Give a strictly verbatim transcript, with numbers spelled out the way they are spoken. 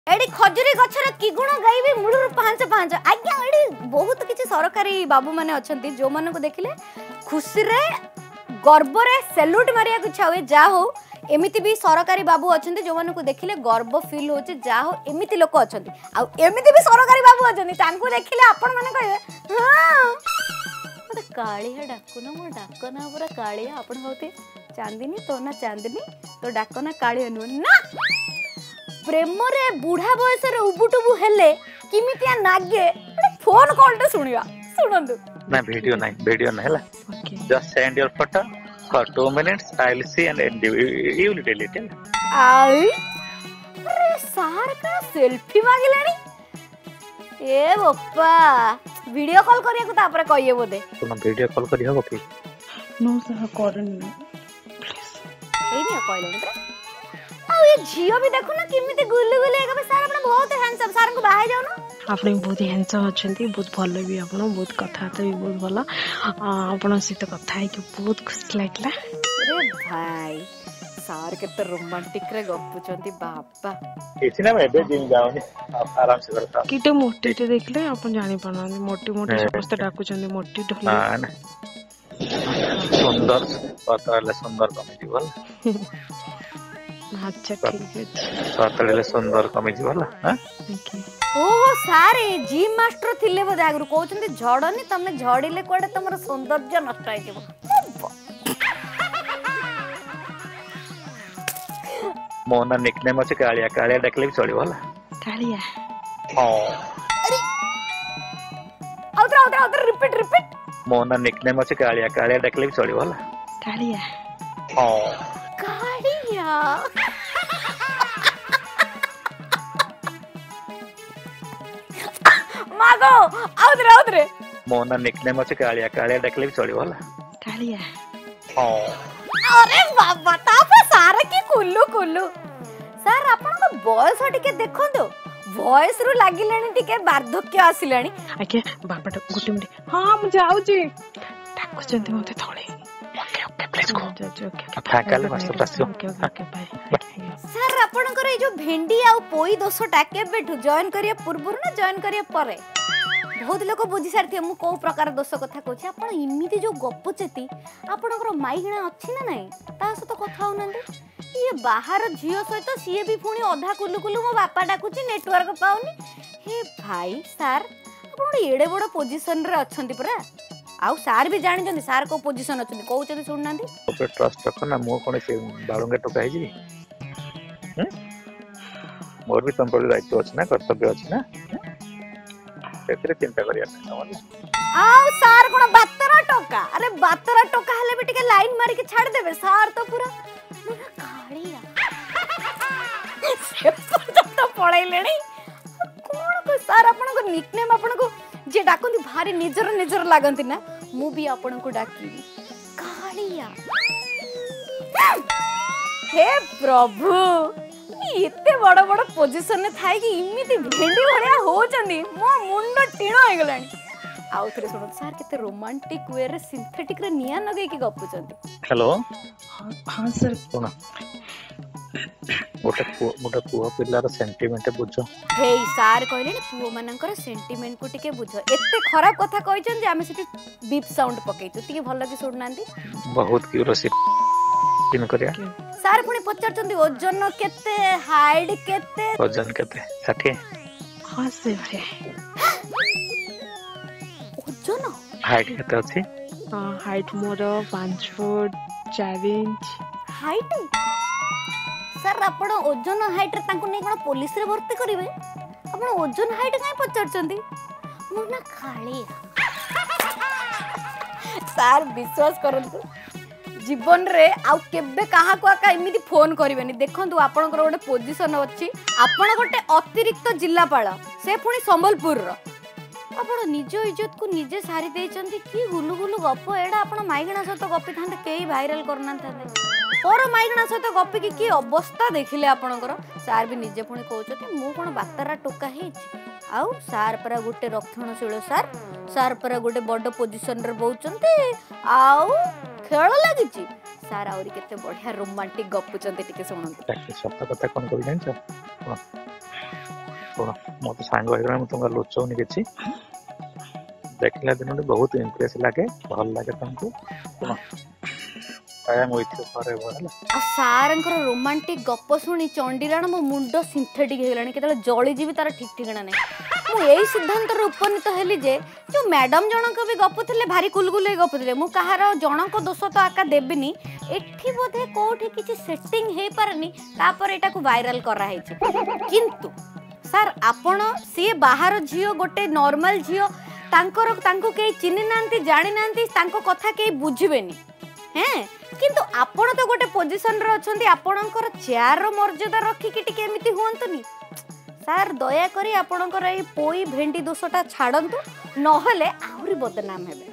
AD खजुरी गछर कि गुण गाइबे मुळुर पांच पांच आज्ञा एडी बहुत किछि सरकारी बाबू माने अछंती जो मन को देखिले खुशी रे गर्व रे सैल्यूट मारिया को छावे जा हो एमिति भी सरकारी बाबू अछंती जो मन को देखिले गर्व फील होचे जा हो एमिति लोक अछंती आ एमिति भी सरकारी बाबू अछंती तांको देखिले आपण माने कहबे हां मते काळिया डाकुना मो डाकना पूरा काळिया आपण होते चांदनी तो ना चांदनी तो डाकना काळिया नु ना प्रेम रे बुढ़ा बयस रे उबुटुबु हेले किमितिया नागे फोन कॉल टे सुनिया सुनंदु ना वीडियो नहीं वीडियो नहीं हला just send your photo for two minutes I will see and you will delete it I अरे सार का सेल्फी मांगलेनी ए बप्पा वीडियो कॉल करिया को तापर कहिए बोदे तुम वीडियो कॉल करी हो कि नो सर करन प्लीज एई नहीं कहले ये झियो भी देखो ना किमिते गुल्लू गुल्लू एकबे सार अपन बहुत हैंडसम सार को बाहे जाऊ ना आपने बहुत हैंडसम अछंती बहुत भलो भी आपण बहुत कथा त भी बहुत भलो आपण सित कथा है कि बहुत खुशी लागला अरे भाई सार केते रोमांटिक रे गपुचंती बाबा किछि ना एबे जिम जाउनी आराम से करता किटे मोटी टे देखले आपण जानि पना मोटी मोटी समस्त डाकुचंती मोटी ढोली हां ना सुंदर पतले सुंदर कमेटी बोल अच्छा ठीक है पतले सुंदर कमेटी बोल हां ओहो सारे जिम मास्टर थिले बोदे आगरु कहउचंती झड़नी तमे झड़िले कोडे तमर सौंदर्य नष्ट होय जेबो मोना निकनेम अछि कालिया कालिया डाकले भी चली बोला कालिया हां अरे आउतरा आउतरा आउतरा रिपीट रिपीट मोना निकनेम अछि कालिया कालिया डाकले भी चली बोला कालिया हां कालिया मागो आउतरा आउतरे मोना निकनेम अछि कालिया कालिया डाकले भी चली बोला कालिया हां अरे बाबा तापा सारा की कुल्लू कुल्लू सर आपण को बॉयस टिके देखंदो वॉइस रु लागिलानी टिके वार्धक्य आसिलानी आके बाबा गुटी मिनिट हां मु जाऊ छी ठाकु चंती मते थळे okay okay please go okay फाकाले मस्त पासो ओके ओके बाय सर आपण को जो भेंडी आ पोई दोसटा केबेठु जॉइन करिया पूर्व ना जॉइन करिया परे बहुत लोग बुझी सारथि मु को प्रकार दोष कथा कहछि आपण इमिति जो गपचेती आपणकर माइगणा अछि ना नाही ता सतो कथा होनंदी ये बाहर झियो सहित सीए भी पुणी अधा कुलु कुलु मो बापा डाकुची नेटवर्क पाउनी हे भाई सर आपण एडे बड़ पोजीशन रे अछंती परा आउ सार भी जानि जंदी सार को पोजीशन अछंती कहउचंदी सुननांदी ओके ट्रस्ट रखो ना मो कोन से बाळंगे टोका हिजी हम मोर भी तंपल दायित्व अछि ना कर्तव्य अछि ना तेरे चिंता करिया ना आउ सार कोन बातरा टोका अरे बातरा टोका हले भी टिके लाइन मारी के छाड़ देबे सार तो पूरा मुना कालिया से तो पळैलेनी कोन को सार आपन को निकनेम आपन को जे डाकंती भारी निजर निजर लागंती ना मु भी आपन को डाकी कालिया हे प्रभु इते बड़ बड़ पोजीशन में थाई कि इमिति भेंडी भरिया हो चंदी मो मुंड टीणो हो गलानी आउ थरे सुनो सर केते रोमांटिक वे रे सिंथेटिक रे निया नगे कि गप्पु चंदी हेलो हां सर कोना मोटा मोटा पुआ पिल्लार सेंटीमेंट बुझो हे सर कहले पुओ मानकर सेंटीमेंट को टिके बुझो एते खराब कथा कहि चंदी आमे सिटी बीप साउंड पकेइतु टिके भलो कि सुननांती बहुत क्यूरियोसिटी किन करिया सर पुणी पचार चंदी ओजन केते हाइट केते वजन केते साठ हां सर ओजन हाइट केते अछि हां हाइट मोर पाँच फुट चार इंच हाइट सर आपण ओजन हाइट रे तांको नै कोन पुलिस रे भर्ती करिवे आपण ओजन हाइट काई पचार चंदी मुना खाली सर विश्वास करंतु जीवन रे आउ केबे कहा को का इमिति फोन करिवेनी देखंतु आपनकर गोटे पोजीशन अछि आपण गोटे अतिरिक्त जिल्लापाल से पुणी संबलपुर रो आपण निज इज्जत को निजे सारी देचंती की गुलु गुलु गप एडा आपण माइगणा सहित गपी थांते केई वायरल करना थांते और माइगणा सहित गपी की की अवस्था देखिले आपणकर सार भी निजे पुणी कहउछथि मु कोन बातरा टोका हेछि आउ सार परा गोटे रक्षणशील सार सार परा गोटे बड़ पोजीशन रे बहुचंती आउ खेल लागिची सार आउरी केते बढ़िया रोमांटिक गपुचंती टिके सुनंतु सत्य कथा कोन कहि जानछ शुण मो तो सांग हो तुम लुचौनी किसी देखला दिन बहुत इम्प्रेस लगे भल लगे तुमको शुण I am with you forever हला आ सारंकर रोमांटिक गप शुणी चंडीराण मो मुंड सिंथेटिक हेलानी केतले जळी जीवी तार ठीक ठिकाना नै मु एई सिद्धांत रे उपनीत हेली जे जो मैडम जनक भी गपुथिले भारी कुलकुले गपुथिले मु कहार जनक दोष तो आका देबिनी एठी बोधे कोठी किछि सेटिंग हे पारनी तापर एटा को वायरल करा हेछि किंतु सर आपण सी बाहर झियो गोटे नॉर्मल झियो तांकर तांको के चिनि नांती जानि नांती तांको कथा के बुझिबेनी हैं किंतु आपण तो गोटे पोजीशन रे अछंती आपणकर चेयर रो मर्यादा रखी कि टिके एमिति हुअंतुनी सर दया करी आपणकर ए पोई भेंडी दोषटा छाड़ंतु नहले आहुरी बदनाम हेबे।